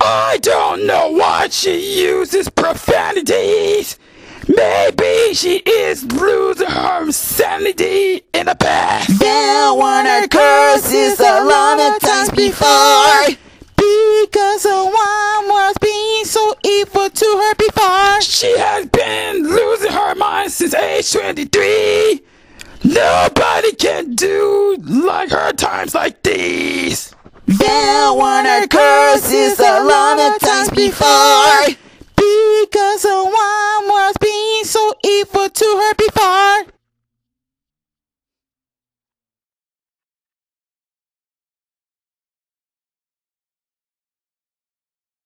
I don't know why she uses profanities. Maybe she is losing her sanity in the past. There were her curses a lot of times before, because someone was being so evil to her before. She has been losing her mind since age 23. Nobody can do like her times like these. There were her curses a lot of times before, because someone